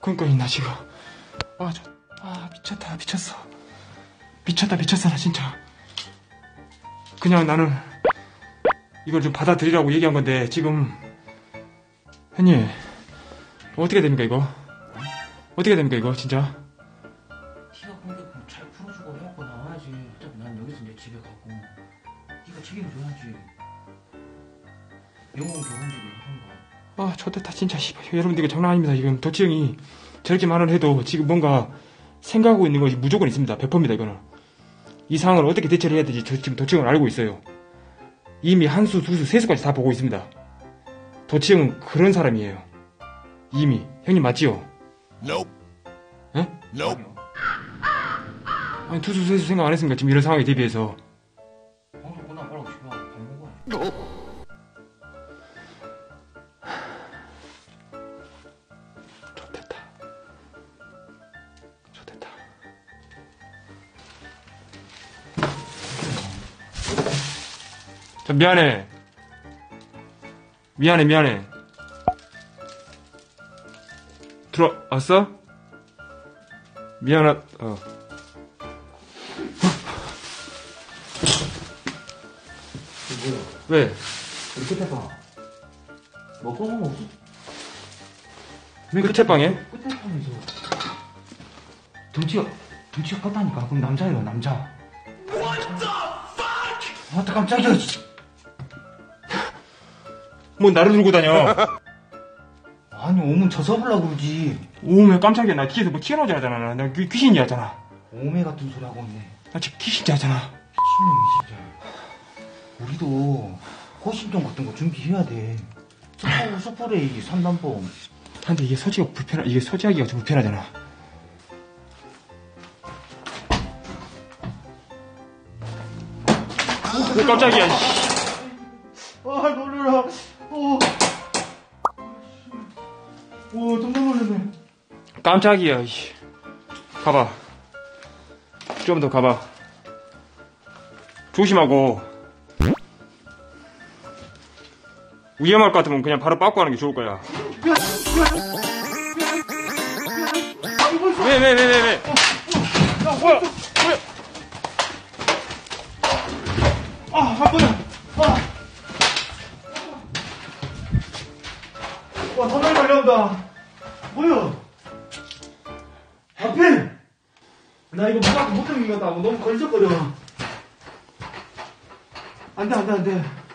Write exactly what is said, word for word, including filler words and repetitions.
그러니까 나 지금 아, 저, 아 미쳤다 미쳤어 미쳤다 미쳤어 나 진짜. 그냥 나는 이걸 좀 받아들이라고 얘기한 건데 지금 형님 어떻게 됩니까 이거? 어떻게 됩니까 이거 진짜? 티가 근데 잘 풀어주고 해갖고 나와야지. 어차피 난 여기서 이제 집에 가고 네가 책임져야지. 영웅 교환직을 하던가. 아 좋겠다 진짜 씨발. 여러분들 이거 장난 아닙니다. 지금 도치 형이 저렇게 말을 해도 지금 뭔가 생각하고 있는 것이 무조건 있습니다. 백 퍼센트입니다 이거는. 이 상황을 어떻게 대처를 해야 될지 저, 지금 도치 형은 알고 있어요. 이미 한 수, 두 수, 세 수까지 다 보고 있습니다. 도치 형은 그런 사람이에요. 이미. 형님 맞지요? Nope. 에? Nope. 아니 두 수, 세 수 생각 안 했습니까? 지금 이런 상황에 대비해서. 방송 끝나고 말하고 집에 가고 밥 먹어야지. 좋됐다. 좋됐다. 저 미안해. 미안해 미안해. 들어왔어? 미안하, 어. 왜? 이렇게 해봐. 뭐 꺼놓은 거 없어? 왜 끝에 방에? 끝에 방에서 덩치가 덩치가 컸다니까. 그럼 남자예요 남자. What the fuck? 아따 깜짝이야. 뭐 나를 들고 다녀. 아니 오면 저 서보려고 그러지. 오메 깜짝이야. 나 뒤에서 뭐 튀어나오지 않았잖아. 나, 나 귀, 귀신이 하잖아. 오메 같은 소리 하고 있네. 나 지금 귀신이 하잖아. 미친놈이 진짜. 우리도 호신종 같은 거 준비해야 돼. 스포, 스포레이, 산단봉. 근데 이게 서지가 불편하, 이게 서지하기가 좀 불편하잖아. 오, 깜짝이야. 아, 놀래라. 오. 오, 깜짝 놀랐네. 깜짝이야. 이씨. 가봐. 좀 더 가봐. 조심하고. 위험할 것 같으면 그냥 바로 빠꾸 하는 게 좋을 거야. 왜, 왜, 왜, 왜, 왜? 야, 뭐야? 뭐야? 아, 한 번에. 아. 와, 사나이 달려온다. 뭐야? 앞에! 나 이거 문 앞에 못 당기겠다. 너무 걸적거려. 안 돼, 안 돼, 안 돼.